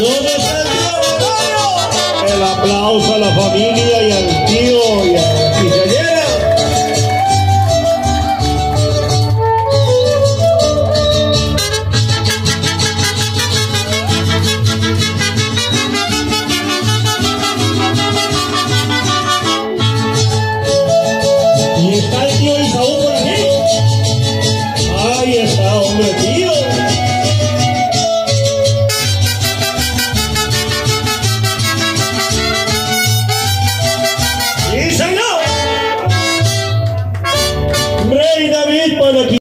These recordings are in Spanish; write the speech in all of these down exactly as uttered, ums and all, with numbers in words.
¿Dónde está el tío? El aplauso a la familia y al tío y a la quinceañera. Y está el tío Isaú por aquí. Ahí está, hombre, tío. ¡Sí, señor! Rey David por aquí.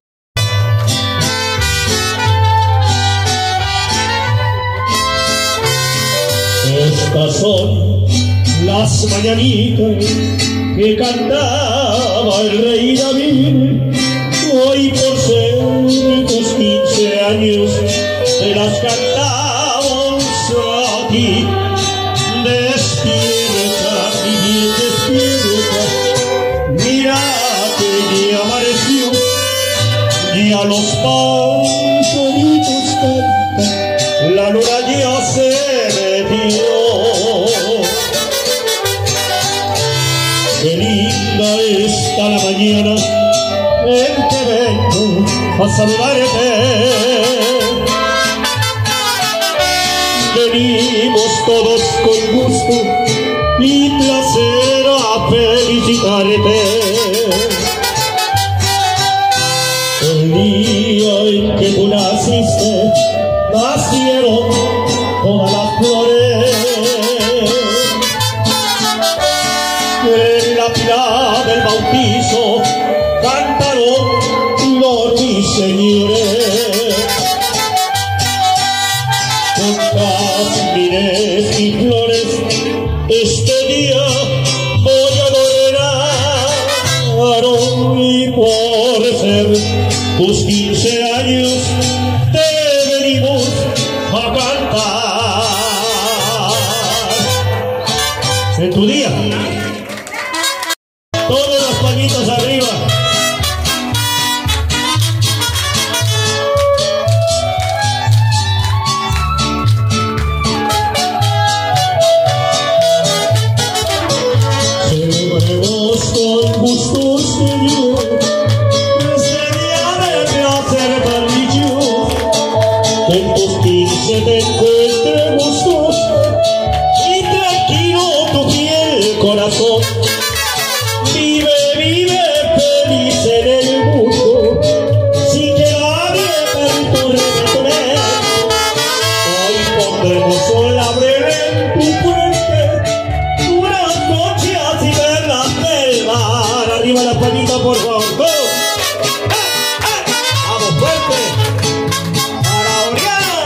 Estas son las mañanitas que cantaba el rey David. Hoy por ser tus quince años te las cantamos a ti. Despierta, mi bien, despierta. Mira que ya amaneció, ya los pajaritos cantan, la luna ya se metió. Qué linda está la mañana en que vengo a saludarte. Venimos todos con gusto y placer a felicitarte. El día en que tú naciste, nacieron todas las flores. En la pila del bautizo cantaron los ruiseñores. Con jazmines y flores este día voy a adorar. Y por ser tus quince años te venimos a cantar. En tu día, todas las palmitas arriba. Celebremos con gusto, Señor, este día de placer tan dicho. Que en tus quince te encuentre gustoso y tranquilo tu fiel corazón. Vive, vive feliz en el mundo, sin que nadie perturbe tu mente. Hoy pondremos un labrel en tu frente, unas noches y verlas del mar. Arriba la palita, por favor. ¡Go! ¡Eh, eh! ¡Vamos fuerte! ¡Para Oriana!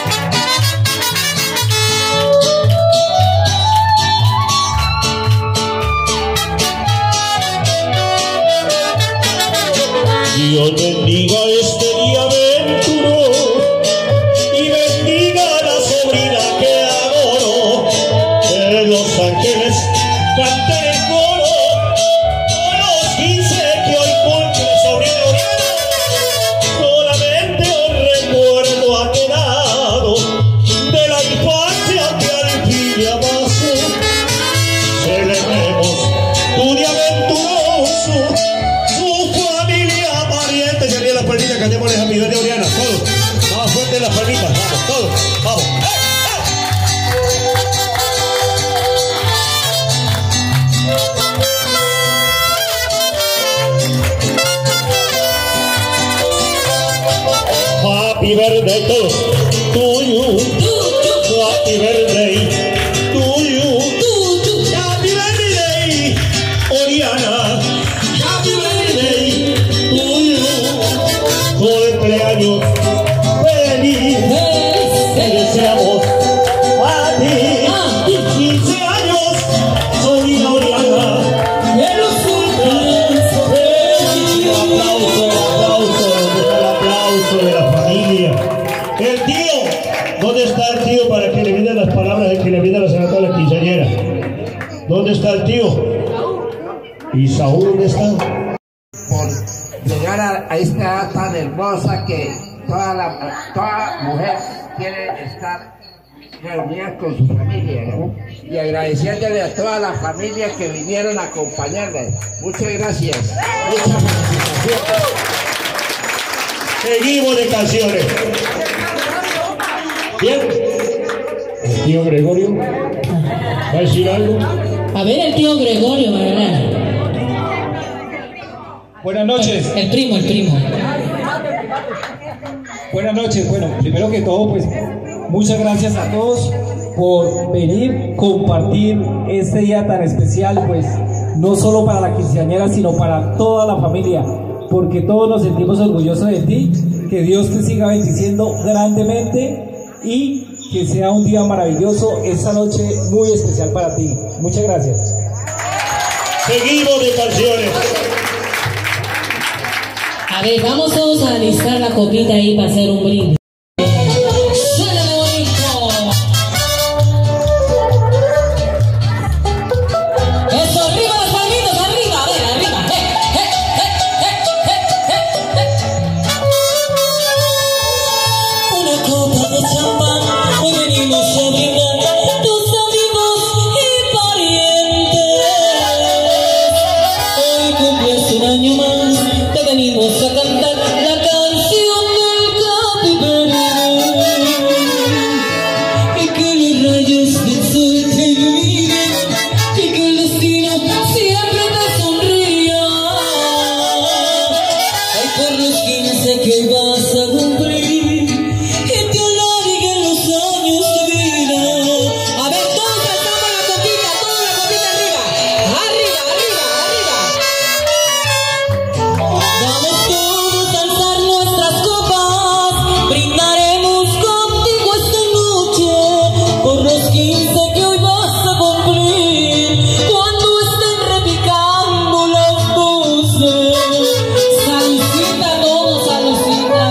Dios bendiga este día venturoso y bendiga a la sobrina que adoro. Que los ángeles canten el coro a los quince que hoy cumple sobrina Oriana. Solamente un recuerdo ha quedado de la infancia que al fin ya pasó. Celebremos tu día venturoso, su familia, parientes, y arriba las palmitas, cantémosles a mi de Oriana, todos, más fuerte las palmitas, vamos, todos, vamos. ¡Eh, eh! Happy birthday todos, to you, happy birthday to you, happy birthday Oriana, happy birthday to you. Cumpleaños feliz, te deseamos a ti. quince años, sobrina Oriana. Un aplauso, un aplauso, el aplauso de la familia. El tío, ¿dónde está el tío para que le brinden las palabras de que le brinda la señora a la quinceañera? ¿Dónde está el tío? ¿Isaú dónde está? Por llegar a, a esta edad tan hermosa que toda, la, toda mujer quiere estar reunidas con su familia, ¿no? Y agradeciéndole a todas las familias que vinieron a acompañarlas. Muchas gracias. Muchas felicitaciones. Seguimos de canciones. Bien. El tío Gregorio va a decir algo. A ver el tío Gregorio, ¿verdad? Buenas noches. El, el primo, el primo. Buenas noches. Bueno, primero que todo, pues, muchas gracias a todos por venir, compartir este día tan especial, pues, no solo para la quinceañera, sino para toda la familia, porque todos nos sentimos orgullosos de ti. Que Dios te siga bendiciendo grandemente y que sea un día maravilloso, esta noche muy especial para ti. Muchas gracias. Seguimos de canciones. A ver, vamos todos a alistar la copita ahí para hacer un brindis. ¡Suena bonito! ¡Eso, arriba las palmitas, arriba! A ver, arriba. ¡Eh, eh, eh, eh, eh, eh! Una copa de champán, hoy venimos a brindar tus amigos y parientes. Hoy cumples un año más, te venimos a cantar la canción del capibaribe. Y que los rayos del sol te iluminen, y que el destino siempre te sonría. Ay, por los quince que vas a cumplir, y te alarguen los años de vida. A ver, todos alzamos la copita, toda la copita arriba. Arriba, arriba, arriba. Vamos todos a alzar nuestras copas, brindaremos contigo esta noche por los quince que hoy vas a cumplir, cuando estén repicando las doce. Saludcita, todos, saludcita.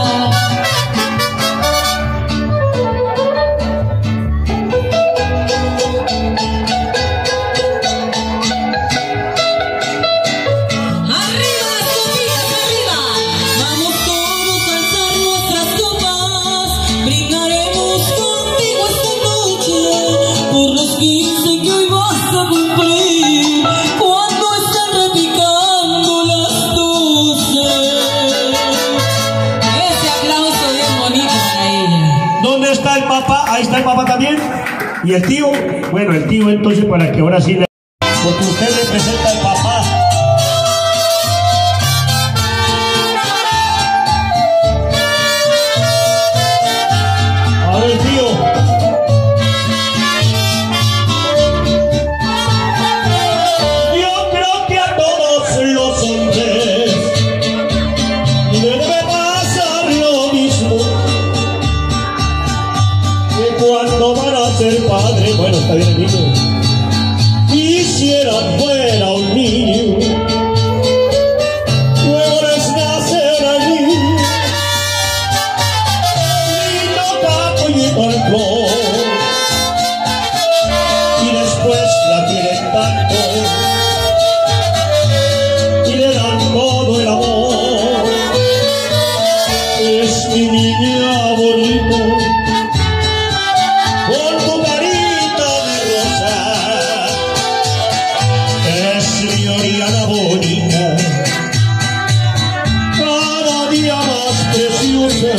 Arriba las copitas, arriba. Vamos todos a alzar nuestras copas, brindaremos contigo esta noche por los quince que hoy vas a cumplir, cuando están repicando las doce. Ese aplauso bien bonito para ella. ¿Dónde está el papá? Ahí está el papá también. ¿Y el tío? Bueno, el tío entonces para que ahora sí le... Porque usted le presenta al papá. A ver, tío. Yo creo que a todos los hombres les debe pasar lo mismo, que cuando van a ser padres, bueno, está bien el niño, quisieran fuera un niño, luego les nacerá el niño, lindo capo y balcón, y después la quieren tanto, y le dan todo el amor. Es mi niña bonita, con tu carita de rosa, es mi Oriana bonita, cada día más preciosa,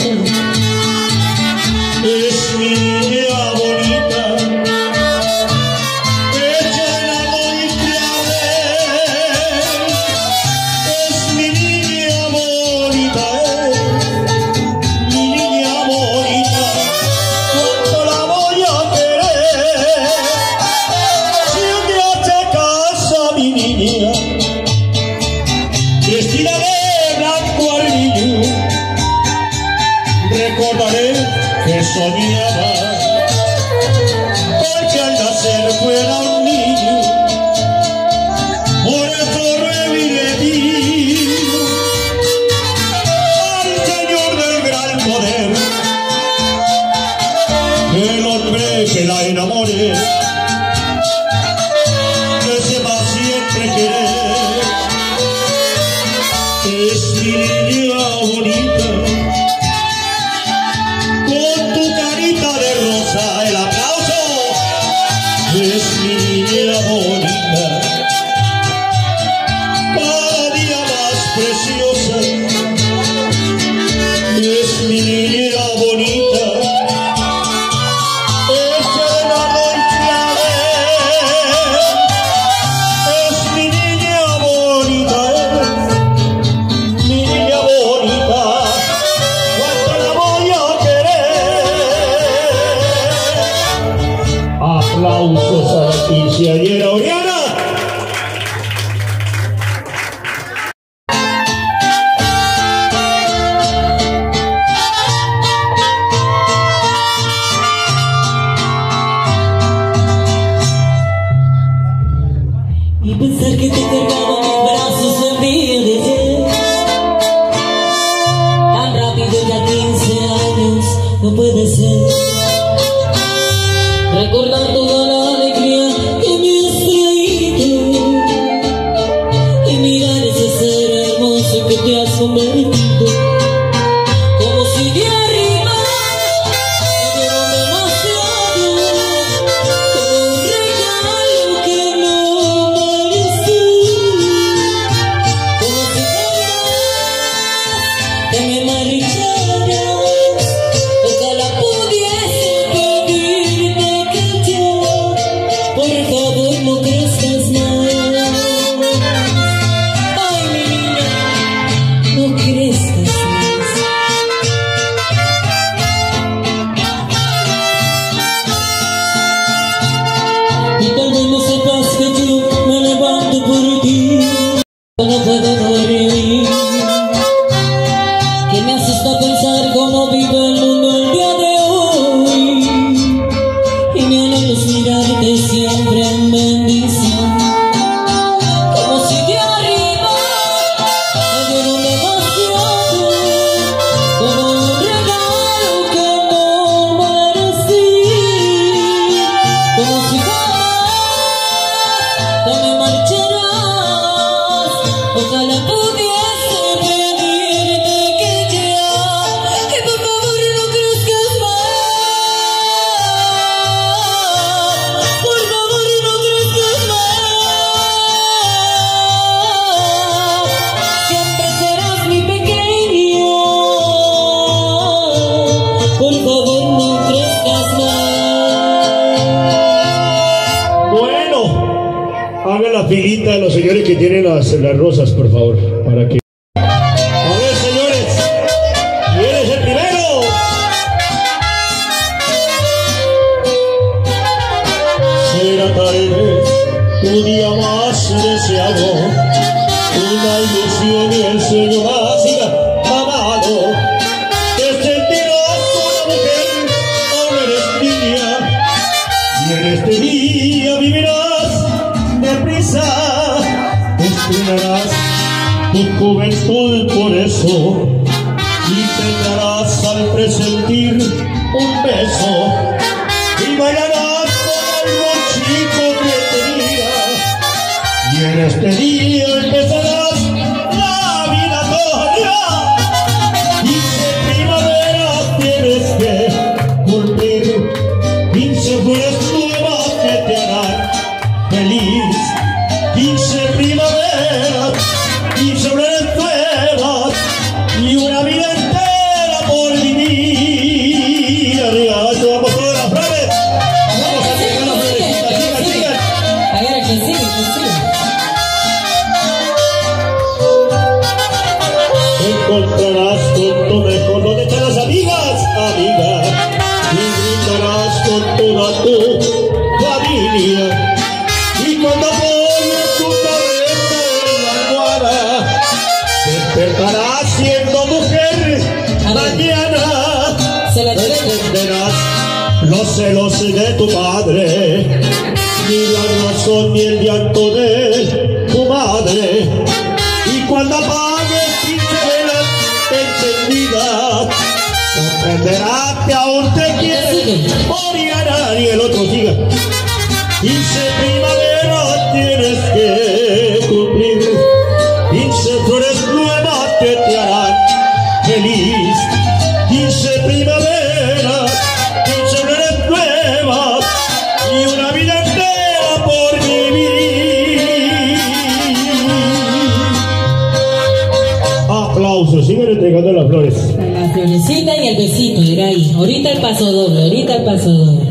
es mi niña bonita, hecha en amor y clavel, es mi niña bonita, mi niña bonita, cuánto la voy a querer, si un día se casa mi niña, vestida de blanco armiño, recordaré que soñaba, porque al nacer fuera un niño, por eso reviví al Señor del gran poder, el hombre que la enamore, que sepa siempre querer, es mi niña bonita, con tu carita de rosa, el aplauso. Aplausos a la quinceañera Oriana. Y pensar que te cargaba mis brazos el día de ayer, tan rápido, ya quince años, no puede ser. Recordar toda la alegría que me has traído y mirar ese ser hermoso que te has convertido, como si de arriba me dieron demasiado, como un regalo que no merecí, como si jamás te me marcharas. Ojalá pudiese pedirte que ya, por favor, no crezcas más. Ay, mi niña, no crezcas más. Y tal vez no sepas que yo me levanto por ti, no puedo dormir, que me asusta pensar cómo vive el mundo el día de hoy, y mi anhelo es mirarte siempre en bendición, como si de arriba me dieron demasiado, como un regalo que no merecí, como si jamás te me marcharás. Ojalá pudiese pedirte que ya, que por favor no crezcas más, por favor no crezcas más, siempre serás mi pequeña, por favor no crezcas más. Bueno, hagan la filita de los señores que tienen las, las rosas, por favor, para que... A ver, señores, ¿quién es el primero? Será tal vez tu día más deseado, una ilusión y el sueño más amado. Te sentirás una mujer, aún eres niña, y en este día vivirás deprisa, estrenarás tu juventud por eso, y tendrás al presentir un beso, y bailarás con algo chico que tenías, y en este día empezarás la vida toda. Quince primaveras tienes que cumplir, quince flores nuevas que te harán feliz, quince primaveras, quince flores nuevas y una vida entera por vivir. Arriba, esto vamos todas las flores. Vamos a pegar las florecitas, sigan, sigan. A ver, que sigue, que sigue. Encontrarás con tu mejor donde están las amigas, amiga, y brindarás con toda tu familia. Y cuando apoyes tu cabeza en la almohada, despertarás siendo mujer mañana. Se la No lleva. entenderás los celos de tu padre, ni la razón ni el llanto de tu madre. Y cuando apagues quince velas encendidas, comprenderás que aún te quiere Oriana. Y el otro siga. Quince primaveras tienes que cumplir, quince flores nuevas que te harán feliz, quince primaveras, quince flores nuevas y una vida entera por vivir. Aplausos, sigan entregando las flores. La florecita y el besito, era ahí. Ahorita el paso doble, ahorita el paso doble.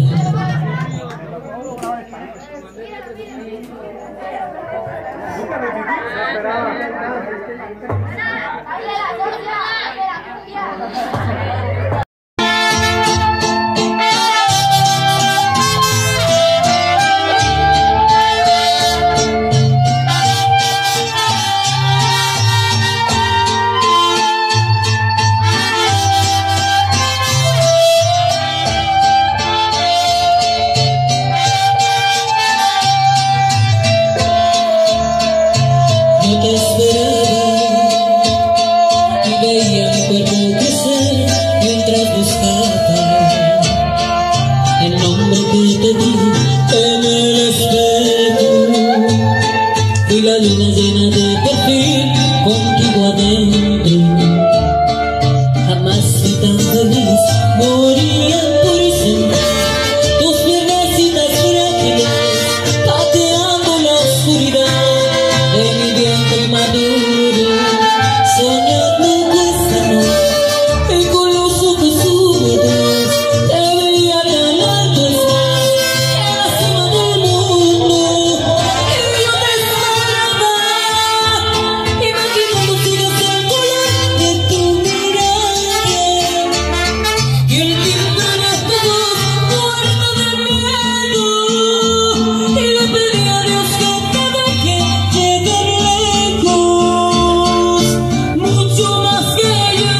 te vi en el espejo y la luna llena de perfil contigo adentro. Jamás fui tan feliz, moría por sentir tus piernecitas frágiles pateando la oscuridad de mi vientre maduro, soñando esta noche y con los ojos húmedos te veía tan alto estar en la cima del mundo y yo te esperaba, imaginando sigas el color de tu mirada y el timbre de tu voz muerto de miedo, y le pedí a Dios que te deje llegar lejos, mucho más que yo.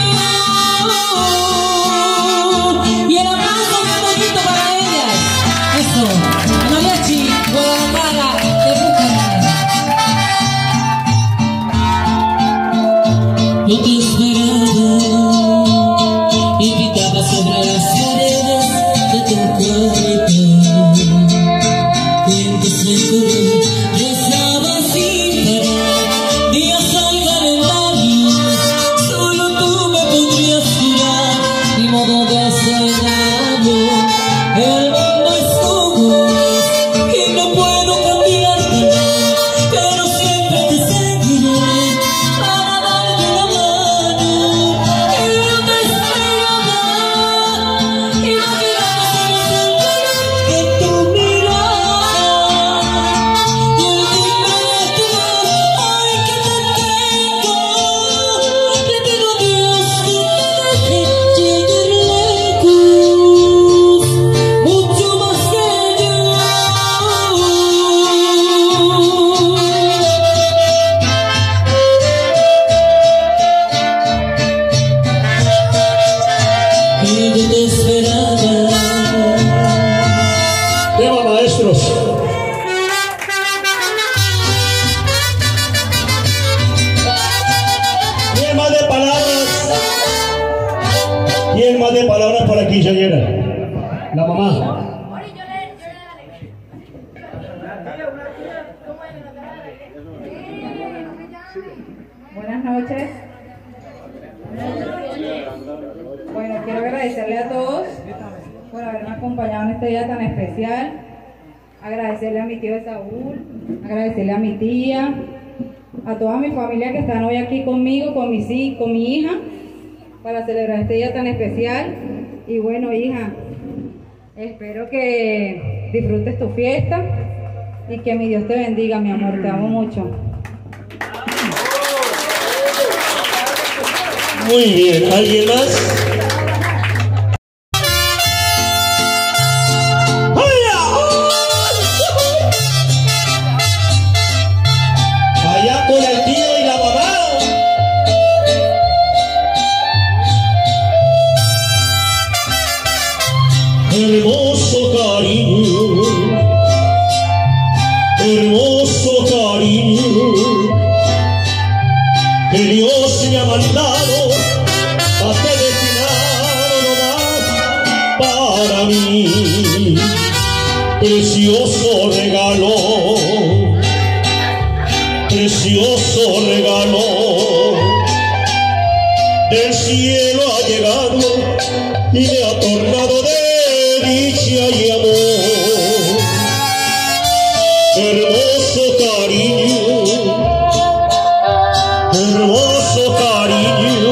Y el aplauso bien bonito para ellas. Eso, Mariachi, Guadalajara, de Bucaramanga. Yo te esperaba y pintaba sobre las paredes de tu cuerpo. Y en tu cintura rezaba sin parar días al calendario. Solo tú me podrías curar mi modo de soñarlo. El mundo es como es y no puedo cambiártelo, pero siempre te seguiré para darte la mano. Y yo te esperaba, imaginando solo el color de tu mirada y el timbre de tu voz. Ay, que te tengo, le pido a Dios que te deje llegar lejos, mucho más que yo. Y yo te esperaba. Tema, maestros. ¿Quién más de palabras? ¿Quién más de palabras para quinceañera? La mamá. Buenas noches. Bueno, quiero agradecerle a todos por haberme acompañado en este día tan especial. Agradecerle a mi tío de Saúl, agradecerle a mi tía, a toda mi familia que están hoy aquí conmigo, con mi, sí- con mi hija, para celebrar este día tan especial. Y bueno, hija, espero que disfrutes tu fiesta y que mi Dios te bendiga, mi amor, te amo mucho. Muy bien. ¿Alguien más? Allá con el tío y la mamá. Hermoso cariño, hermoso cariño, que Dios me ha mandado a ser destinado nomás para mí. Precioso regalo, precioso regalo, del cielo ha llegado y me ha tornado de dicha y amor. Hermoso cariño, hermoso cariño,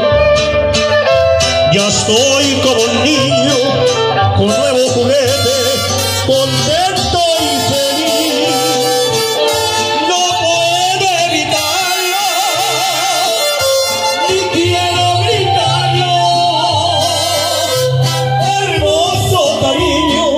ya estoy como un niño con nuevo juguete, contento y feliz. No puedo evitarlo, ni quiero gritarlo. Hermoso cariño,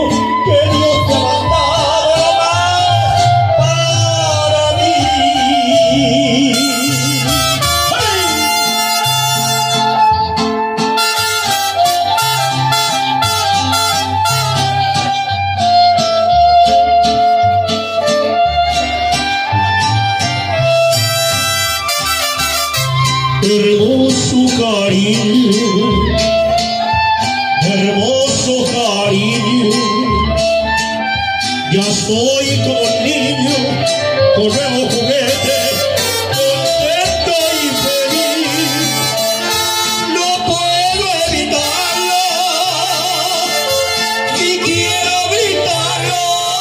Ya estoy como un niño con nuevo juguete, contento y feliz. No puedo evitarlo y quiero gritarlo.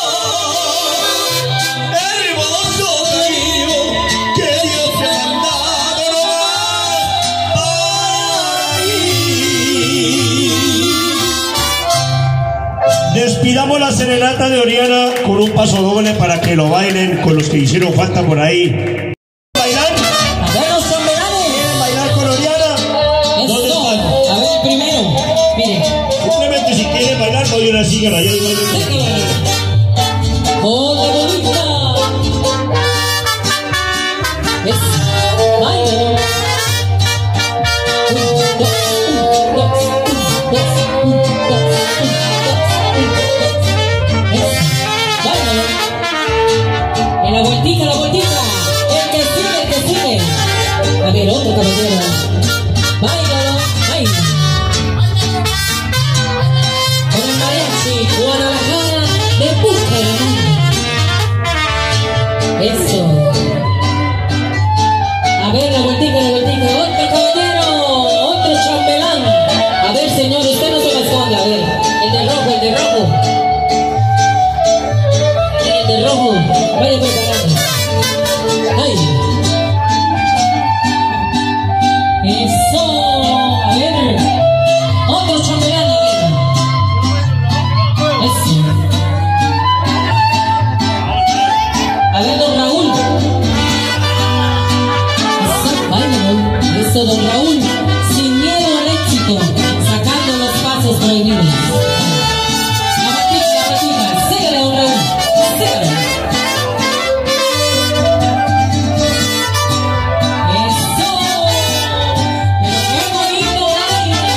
Hermoso cariño que Dios te ha mandado nomás para mí. Despidamos la serenata de Oriana con un paso doble para que lo bailen con los que hicieron falta por ahí. ¿Bailar? A ver los chambelanes. ¿Quieren bailar con Oriana? ¿Dónde Eso. están? A ver, primero. Mire. Simplemente si quieren bailar, doy una silla allá y bailen. ¡Hola, bonita! Es bailo. Un, dos, un, dos, un, dos, un, dos, un, dos, un, dos, un, dos. Es bailo. En la vueltita, la vueltita. El que sigue, el que sigue. A ver, otro caballero. Bailalo, baila. Con el mariachi, Guadalajara de Bucaramanga. Eso. A ver, la vueltica, la vueltica. Otro caballero, otro chambelán. A ver, señor, usted no se responde. A ver, el de rojo, el de rojo. El de rojo. Vaya preparando. Ay. Eso. A ver. Otro chambelán, a ver. Eso. A ver, don Raúl. Eso, bailalo. Eso, don Raúl. Sin miedo al éxito. Sacando los pasos prohibidos. La batita, la batita. Sígale, don Raúl. Sígale. Eso. Pero qué bonito baila.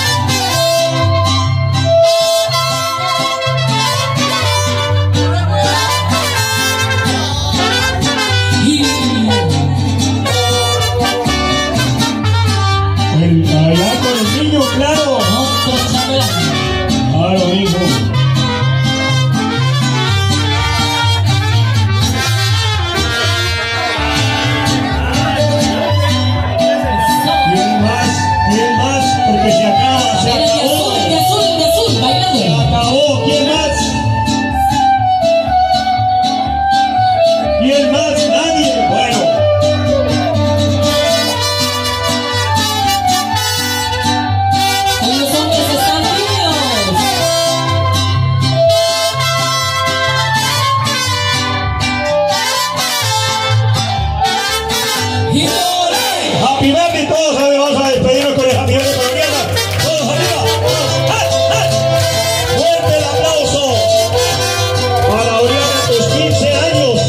El, allá con el niño, claro. Otro chambelán. Claro, hijo. ¿Quién más? ¿Quién más? Porque se acaba, se El de azul, el de acabó. azul, el de azul, Se bailando. acabó. ¿Quién más? ¿Quién más? Nadie. Bueno. Hoy los hombres están tímidos. Y ¡olé! Happy birthday todos, a ver, vamos a despedirnos con el happy birthday con Oriana. Todos arriba, todos. ¡Ah, ah! Fuerte el aplauso para Oriana, tus quince años.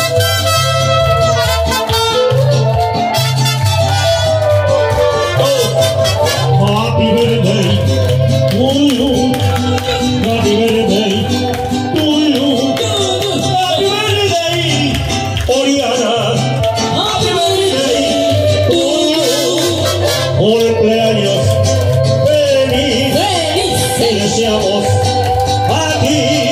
Todos. Happy birthday to you. Happy birthday to you. Happy birthday, Oriana. Happy birthday to you. Cumpleaños feliz, te Felices. deseamos a ti.